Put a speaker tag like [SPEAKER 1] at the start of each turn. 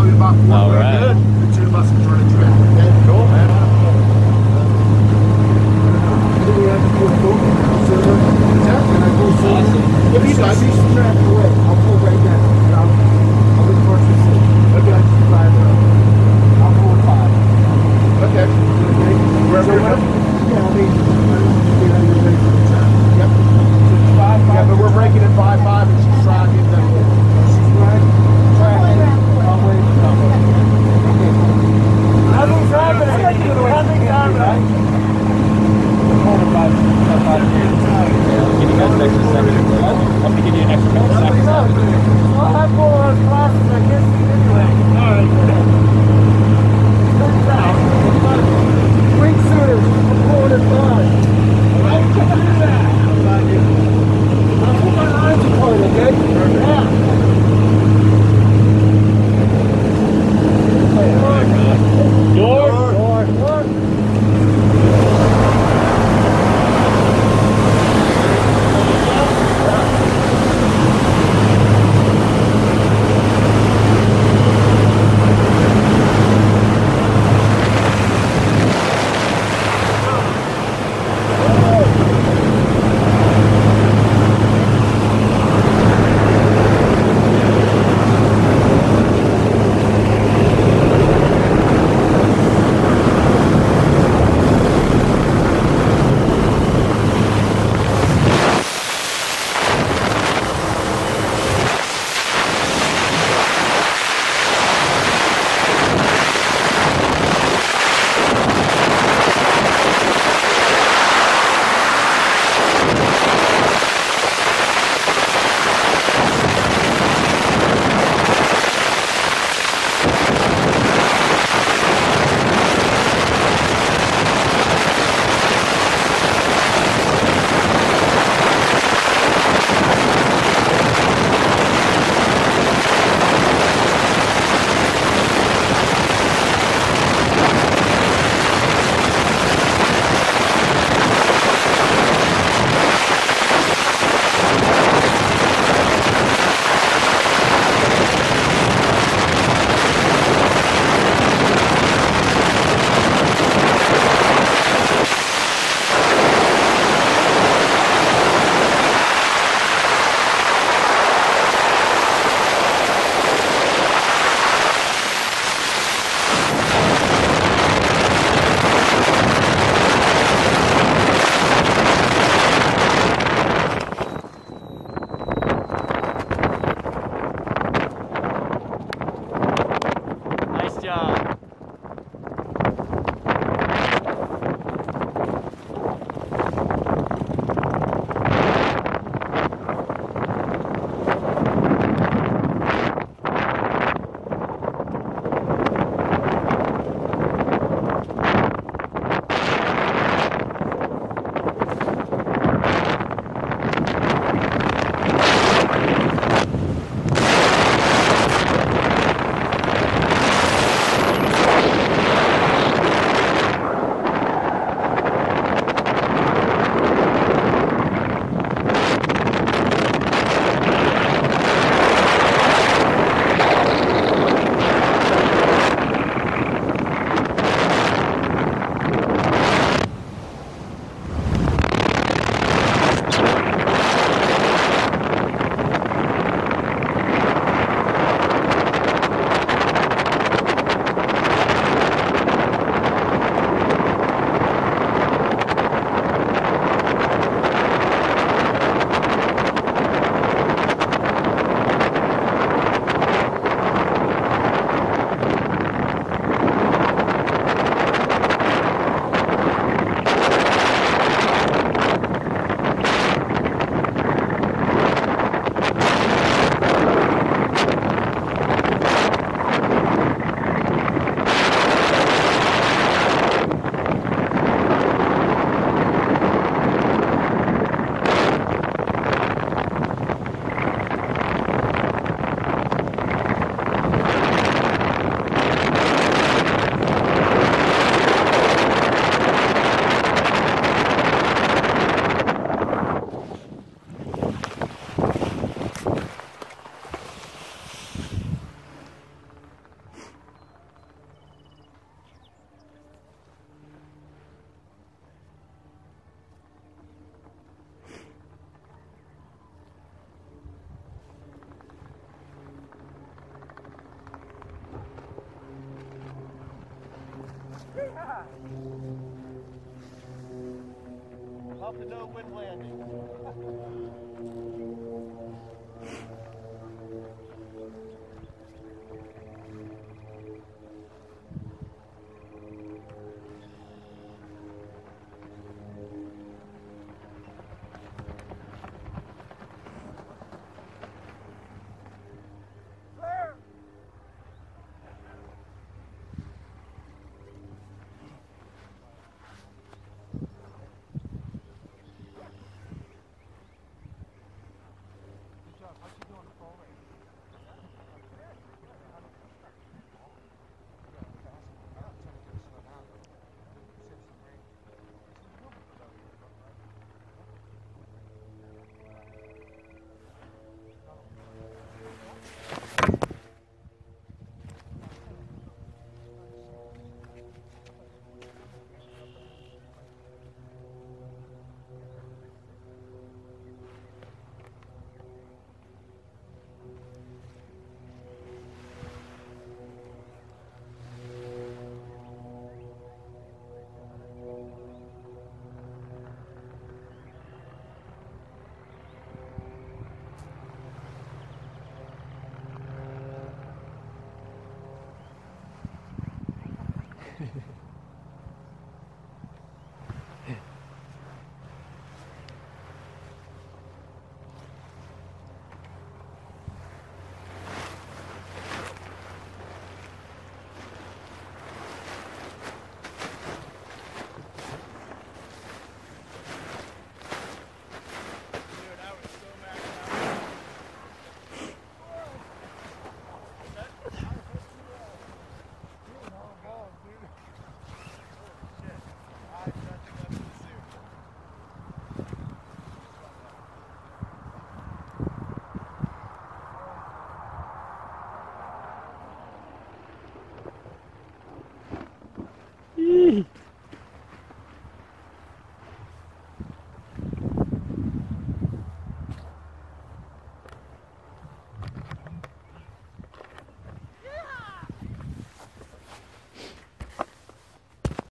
[SPEAKER 1] probably about 4.
[SPEAKER 2] All right.
[SPEAKER 1] Good. The two of us can turn it to it. Okay.
[SPEAKER 2] Cool, man. Awesome.
[SPEAKER 1] If he does, he's
[SPEAKER 3] track away. I'll pull right down. And I'll look for the city.
[SPEAKER 1] okay.
[SPEAKER 3] I'll pull 5.
[SPEAKER 1] Okay. Wherever you're going.
[SPEAKER 3] Yeah, I mean, get on your way for the track.
[SPEAKER 1] Yep.
[SPEAKER 3] 5, 5.
[SPEAKER 1] Yeah, but we're breaking it 5-5 and she's trying to get that way.
[SPEAKER 3] She's right. Tracking. I'll wait. Nothing's happening. Nothing's happening.
[SPEAKER 2] Give you guys an extra second. I'm going to give you an extra couple seconds. Off the no wind landing.
[SPEAKER 4] Hehehe